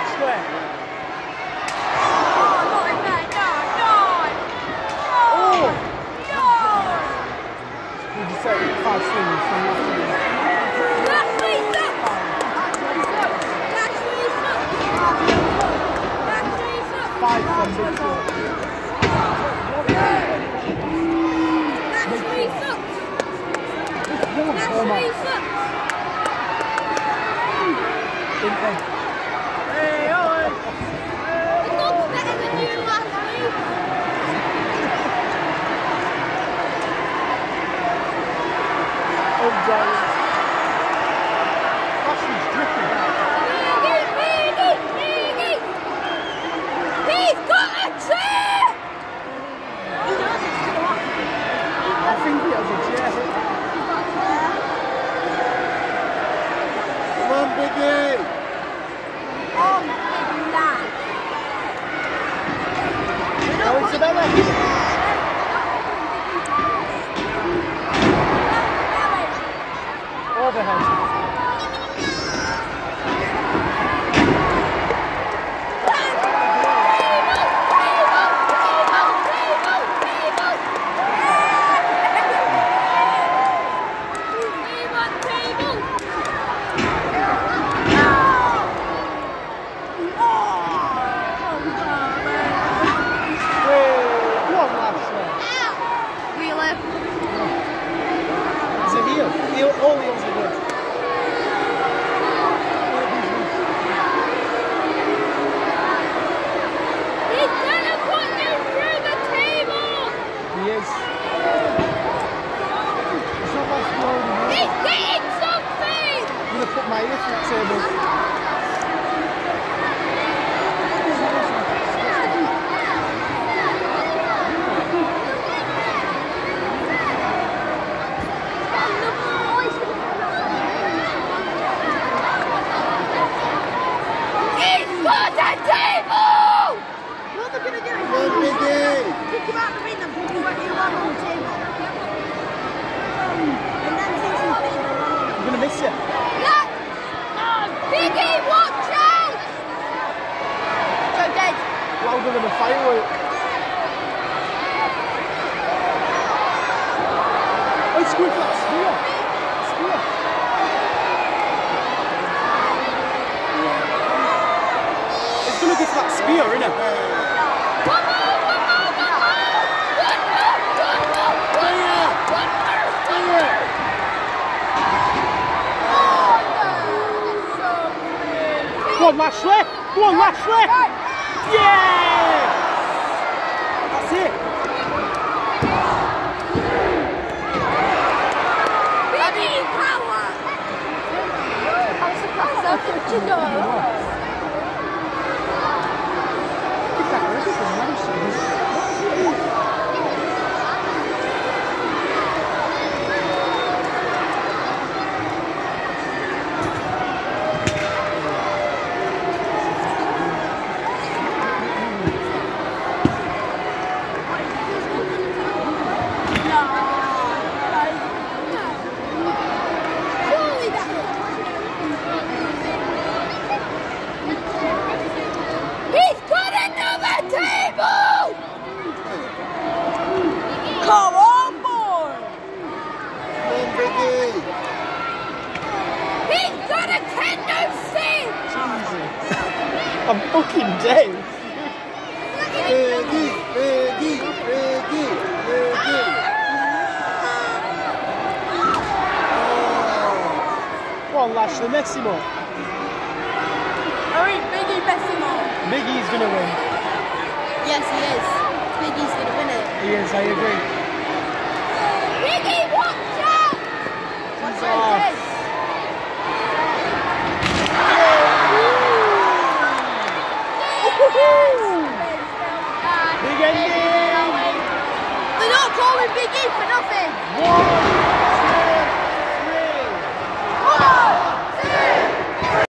Lashley. Did you say 5 swings from five from midfield. Hey, Owen! It looks better than you last week. Oh, Brian. Ashley's dripping. Biggie! He's got a chair! I think he has a chair. Come on, Biggie! Oh, big lad. Go into the left. Overhead. All wheels are good. He's gonna put you through the table! He is. It's not my fault. He's getting something! I'm going to put my ear through the table. Miss you. Biggie, watch out! So dead. Louder than a firework. Oh, it's good for that spear. It's going to go for that spear, isn't it? One more! Go on, Lashley! Go on, Lashley! Yeah! That's it! Biggie power! I'm surprised how much you know. Come on, boy! Come on, Biggie! He's got a kendo stick! I'm fucking dead! Biggie! Go on, Lashley, mess him up. Alright, Biggie, mess him up. Biggie's gonna win. Yes, he is. Biggie's gonna win it. He is, I agree. Biggie, watch out! Watch out, Des. Big ending! They're not calling Biggie for nothing. One.